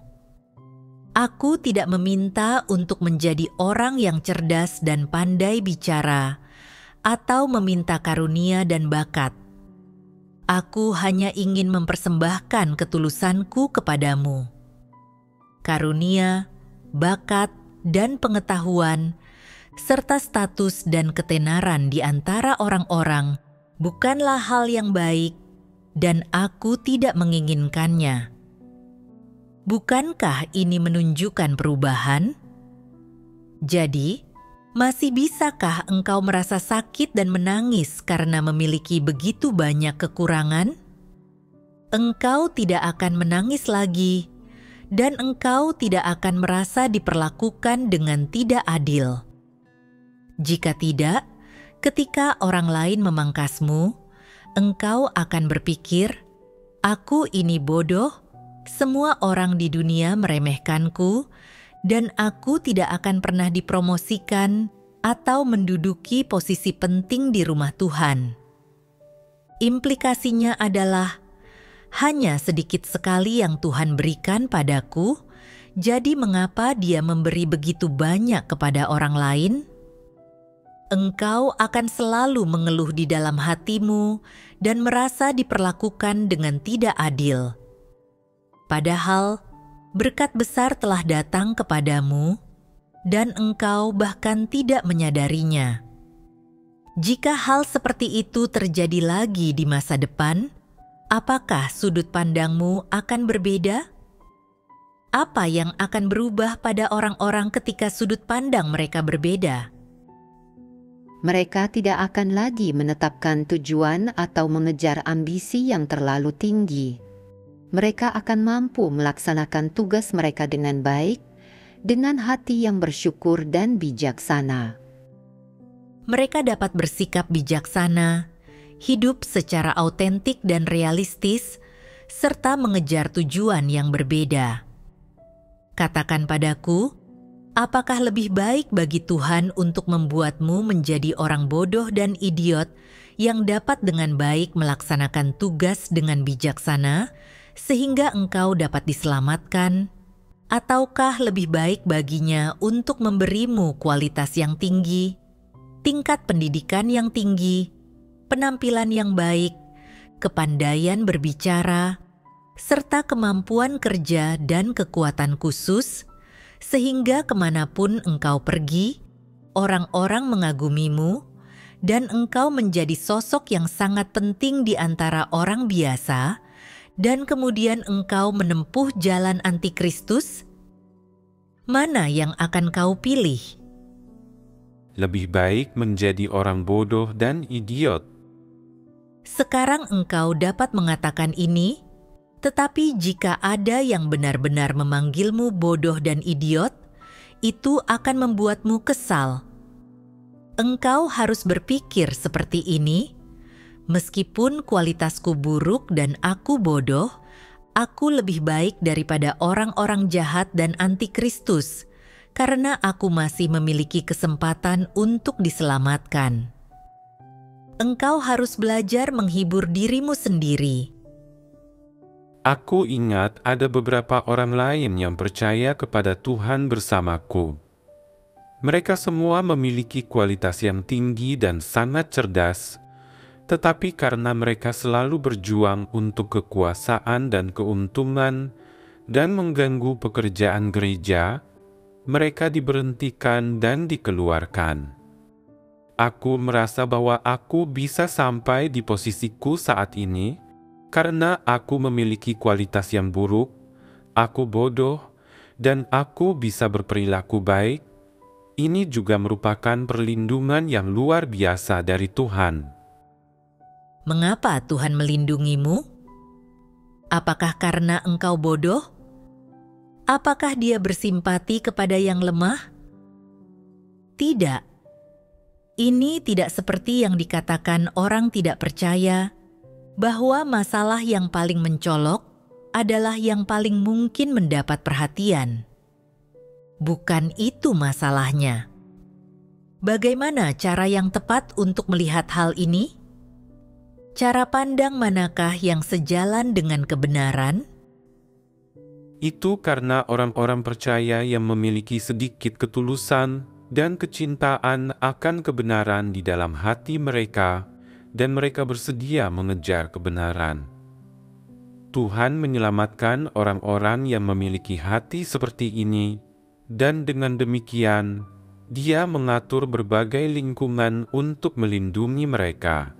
Aku tidak meminta untuk menjadi orang yang cerdas dan pandai bicara, atau meminta karunia dan bakat. Aku hanya ingin mempersembahkan ketulusanku kepadamu. Karunia, bakat, dan pengetahuan, serta status dan ketenaran di antara orang-orang bukanlah hal yang baik, dan aku tidak menginginkannya. Bukankah ini menunjukkan perubahan? Jadi, masih bisakah engkau merasa sakit dan menangis karena memiliki begitu banyak kekurangan? Engkau tidak akan menangis lagi, dan engkau tidak akan merasa diperlakukan dengan tidak adil. Jika tidak, ketika orang lain memangkasmu, engkau akan berpikir, "Aku ini bodoh, semua orang di dunia meremehkanku, dan aku tidak akan pernah dipromosikan atau menduduki posisi penting di rumah Tuhan." Implikasinya adalah, hanya sedikit sekali yang Tuhan berikan padaku, jadi mengapa Dia memberi begitu banyak kepada orang lain? Engkau akan selalu mengeluh di dalam hatimu dan merasa diperlakukan dengan tidak adil. Padahal, berkat besar telah datang kepadamu, dan engkau bahkan tidak menyadarinya. Jika hal seperti itu terjadi lagi di masa depan, apakah sudut pandangmu akan berbeda? Apa yang akan berubah pada orang-orang ketika sudut pandang mereka berbeda? Mereka tidak akan lagi menetapkan tujuan atau mengejar ambisi yang terlalu tinggi. Mereka akan mampu melaksanakan tugas mereka dengan baik, dengan hati yang bersyukur dan bijaksana. Mereka dapat bersikap bijaksana, hidup secara autentik dan realistis, serta mengejar tujuan yang berbeda. Katakan padaku, apakah lebih baik bagi Tuhan untuk membuatmu menjadi orang bodoh dan idiot yang dapat dengan baik melaksanakan tugas dengan bijaksana, sehingga engkau dapat diselamatkan, ataukah lebih baik baginya untuk memberimu kualitas yang tinggi, tingkat pendidikan yang tinggi, penampilan yang baik, kepandaian berbicara, serta kemampuan kerja dan kekuatan khusus, sehingga kemanapun engkau pergi, orang-orang mengagumimu, dan engkau menjadi sosok yang sangat penting di antara orang biasa, dan kemudian engkau menempuh jalan antikristus? Mana yang akan kau pilih? Lebih baik menjadi orang bodoh dan idiot. Sekarang engkau dapat mengatakan ini, tetapi jika ada yang benar-benar memanggilmu bodoh dan idiot, itu akan membuatmu kesal. Engkau harus berpikir seperti ini, meskipun kualitasku buruk dan aku bodoh, aku lebih baik daripada orang-orang jahat dan antikristus, karena aku masih memiliki kesempatan untuk diselamatkan. Engkau harus belajar menghibur dirimu sendiri. Aku ingat ada beberapa orang lain yang percaya kepada Tuhan bersamaku. Mereka semua memiliki kualitas yang tinggi dan sangat cerdas, tetapi karena mereka selalu berjuang untuk kekuasaan dan keuntungan dan mengganggu pekerjaan gereja, mereka diberhentikan dan dikeluarkan. Aku merasa bahwa aku bisa sampai di posisiku saat ini karena aku memiliki kualitas yang buruk, aku bodoh, dan aku bisa berperilaku baik. Ini juga merupakan perlindungan yang luar biasa dari Tuhan. Mengapa Tuhan melindungimu? Apakah karena engkau bodoh? Apakah Dia bersimpati kepada yang lemah? Tidak. Ini tidak seperti yang dikatakan orang tidak percaya, bahwa masalah yang paling mencolok adalah yang paling mungkin mendapat perhatian. Bukan itu masalahnya. Bagaimana cara yang tepat untuk melihat hal ini? Cara pandang manakah yang sejalan dengan kebenaran? Itu karena orang-orang percaya yang memiliki sedikit ketulusan dan kecintaan akan kebenaran di dalam hati mereka, dan mereka bersedia mengejar kebenaran. Tuhan menyelamatkan orang-orang yang memiliki hati seperti ini, dan dengan demikian, Dia mengatur berbagai lingkungan untuk melindungi mereka.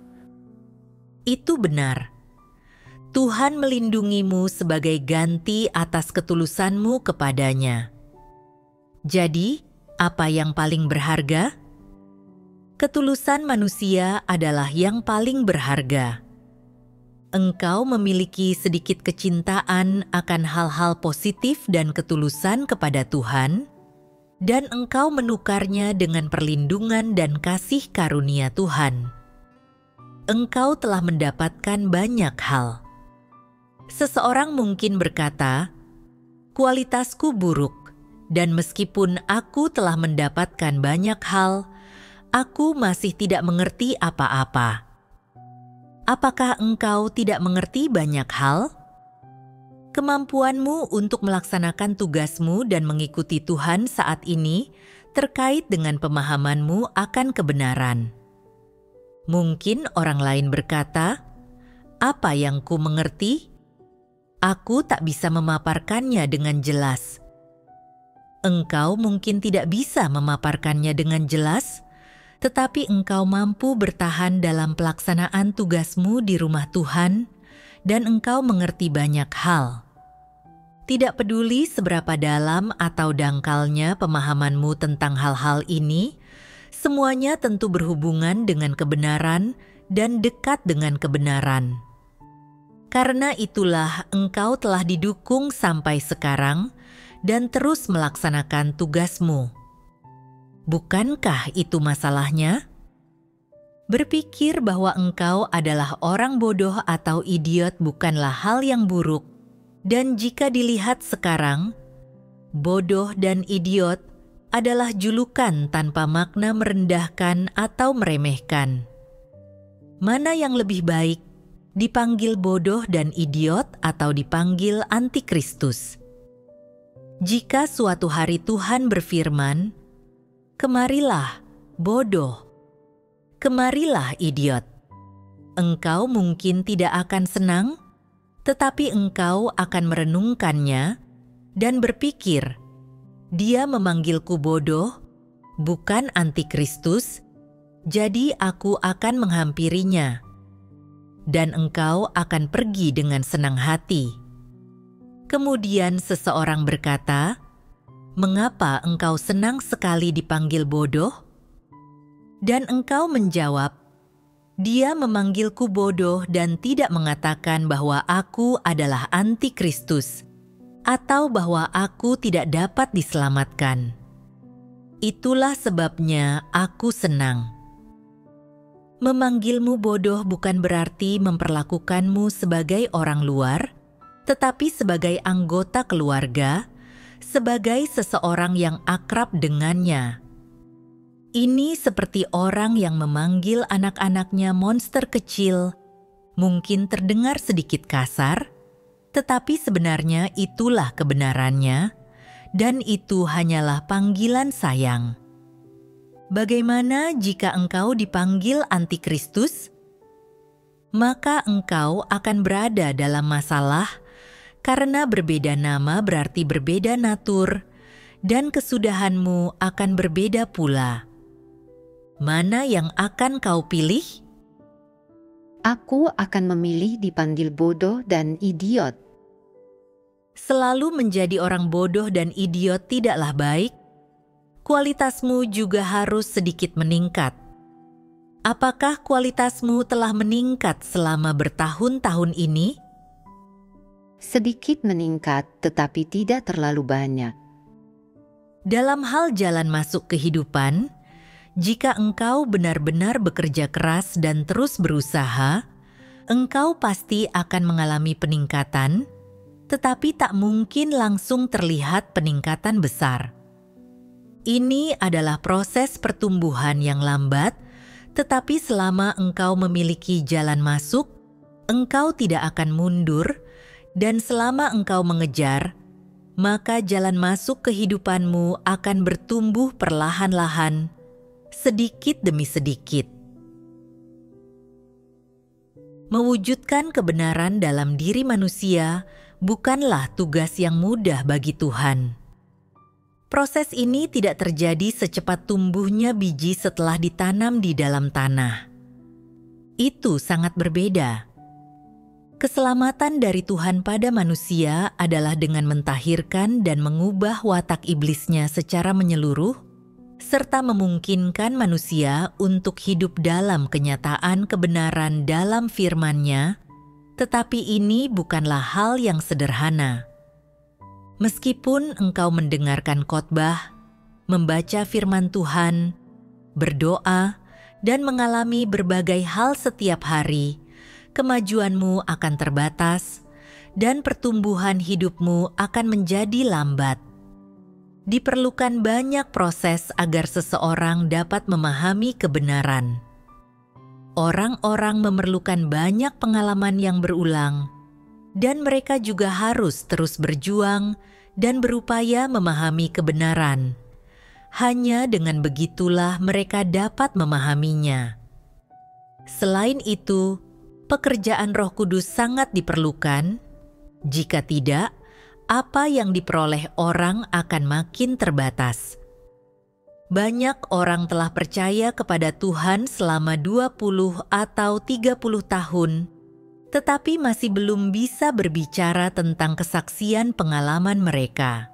Itu benar. Tuhan melindungimu sebagai ganti atas ketulusanmu kepadanya. Jadi, apa yang paling berharga? Ketulusan manusia adalah yang paling berharga. Engkau memiliki sedikit kecintaan akan hal-hal positif dan ketulusan kepada Tuhan, dan engkau menukarnya dengan perlindungan dan kasih karunia Tuhan. Engkau telah mendapatkan banyak hal. Seseorang mungkin berkata, "Kualitasku buruk, dan meskipun aku telah mendapatkan banyak hal, aku masih tidak mengerti apa-apa." Apakah engkau tidak mengerti banyak hal? Kemampuanmu untuk melaksanakan tugasmu dan mengikuti Tuhan saat ini terkait dengan pemahamanmu akan kebenaran. Mungkin orang lain berkata, "Apa yang ku mengerti? Aku tak bisa memaparkannya dengan jelas." Engkau mungkin tidak bisa memaparkannya dengan jelas, tetapi engkau mampu bertahan dalam pelaksanaan tugasmu di rumah Tuhan, dan engkau mengerti banyak hal. Tidak peduli seberapa dalam atau dangkalnya pemahamanmu tentang hal-hal ini, semuanya tentu berhubungan dengan kebenaran dan dekat dengan kebenaran. Karena itulah engkau telah didukung sampai sekarang dan terus melaksanakan tugasmu. Bukankah itu masalahnya? Berpikir bahwa engkau adalah orang bodoh atau idiot bukanlah hal yang buruk, dan jika dilihat sekarang, bodoh dan idiot adalah julukan tanpa makna merendahkan atau meremehkan. Mana yang lebih baik, dipanggil bodoh dan idiot atau dipanggil antikristus? Jika suatu hari Tuhan berfirman, "Kemarilah, bodoh. Kemarilah, idiot." Engkau mungkin tidak akan senang, tetapi engkau akan merenungkannya dan berpikir, "Dia memanggilku bodoh, bukan antikristus, jadi aku akan menghampirinya." Dan engkau akan pergi dengan senang hati. Kemudian seseorang berkata, "Mengapa engkau senang sekali dipanggil bodoh?" Dan engkau menjawab, "Dia memanggilku bodoh dan tidak mengatakan bahwa aku adalah antikristus, atau bahwa aku tidak dapat diselamatkan. Itulah sebabnya aku senang." Memanggilmu bodoh bukan berarti memperlakukanmu sebagai orang luar, tetapi sebagai anggota keluarga, sebagai seseorang yang akrab dengannya. Ini seperti orang yang memanggil anak-anaknya monster kecil. Mungkin terdengar sedikit kasar, tetapi sebenarnya itulah kebenarannya, dan itu hanyalah panggilan sayang. Bagaimana jika engkau dipanggil antikristus? Maka engkau akan berada dalam masalah, karena berbeda nama berarti berbeda natur, dan kesudahanmu akan berbeda pula. Mana yang akan kau pilih? Aku akan memilih dipanggil bodoh dan idiot. Selalu menjadi orang bodoh dan idiot tidaklah baik. Kualitasmu juga harus sedikit meningkat. Apakah kualitasmu telah meningkat selama bertahun-tahun ini? Sedikit meningkat, tetapi tidak terlalu banyak. Dalam hal jalan masuk kehidupan, jika engkau benar-benar bekerja keras dan terus berusaha, engkau pasti akan mengalami peningkatan, tetapi tak mungkin langsung terlihat peningkatan besar. Ini adalah proses pertumbuhan yang lambat, tetapi selama engkau memiliki jalan masuk, engkau tidak akan mundur, dan selama engkau mengejar, maka jalan masuk kehidupanmu akan bertumbuh perlahan-lahan, sedikit demi sedikit. Mewujudkan kebenaran dalam diri manusia bukanlah tugas yang mudah bagi Tuhan. Proses ini tidak terjadi secepat tumbuhnya biji setelah ditanam di dalam tanah. Itu sangat berbeda. Keselamatan dari Tuhan pada manusia adalah dengan mentahirkan dan mengubah watak iblisnya secara menyeluruh, serta memungkinkan manusia untuk hidup dalam kenyataan kebenaran dalam firman-Nya, tetapi ini bukanlah hal yang sederhana. Meskipun engkau mendengarkan khotbah, membaca firman Tuhan, berdoa, dan mengalami berbagai hal setiap hari, kemajuanmu akan terbatas, dan pertumbuhan hidupmu akan menjadi lambat. Diperlukan banyak proses agar seseorang dapat memahami kebenaran. Orang-orang memerlukan banyak pengalaman yang berulang, dan mereka juga harus terus berjuang dan berupaya memahami kebenaran. Hanya dengan begitulah mereka dapat memahaminya. Selain itu, pekerjaan Roh Kudus sangat diperlukan. Jika tidak, apa yang diperoleh orang akan makin terbatas. Banyak orang telah percaya kepada Tuhan selama 20 atau 30 tahun, tetapi masih belum bisa berbicara tentang kesaksian pengalaman mereka.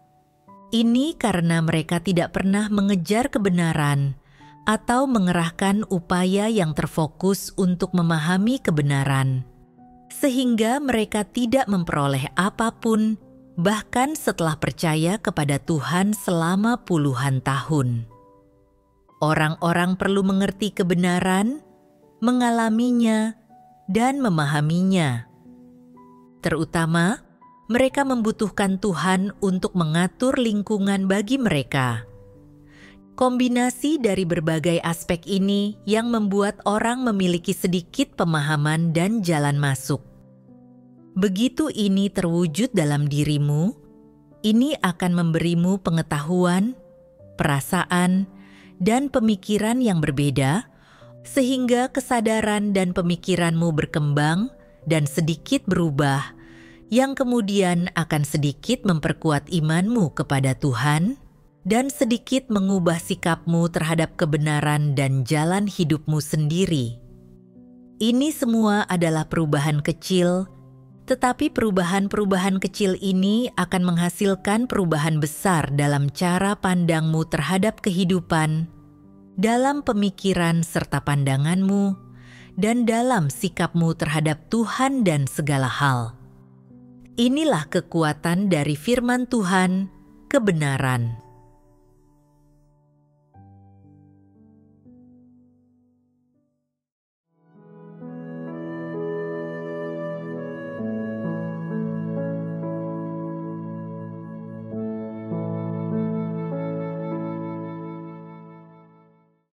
Ini karena mereka tidak pernah mengejar kebenaran atau mengerahkan upaya yang terfokus untuk memahami kebenaran, sehingga mereka tidak memperoleh apapun bahkan setelah percaya kepada Tuhan selama puluhan tahun. Orang-orang perlu mengerti kebenaran, mengalaminya, dan memahaminya. Terutama, mereka membutuhkan Tuhan untuk mengatur lingkungan bagi mereka. Kombinasi dari berbagai aspek ini yang membuat orang memiliki sedikit pemahaman dan jalan masuk. Begitu ini terwujud dalam dirimu, ini akan memberimu pengetahuan, perasaan, dan pemikiran yang berbeda, sehingga kesadaran dan pemikiranmu berkembang dan sedikit berubah, yang kemudian akan sedikit memperkuat imanmu kepada Tuhan, dan sedikit mengubah sikapmu terhadap kebenaran dan jalan hidupmu sendiri. Ini semua adalah perubahan kecil, tetapi perubahan-perubahan kecil ini akan menghasilkan perubahan besar dalam cara pandangmu terhadap kehidupan, dalam pemikiran serta pandanganmu, dan dalam sikapmu terhadap Tuhan dan segala hal. Inilah kekuatan dari firman Tuhan, kebenaran.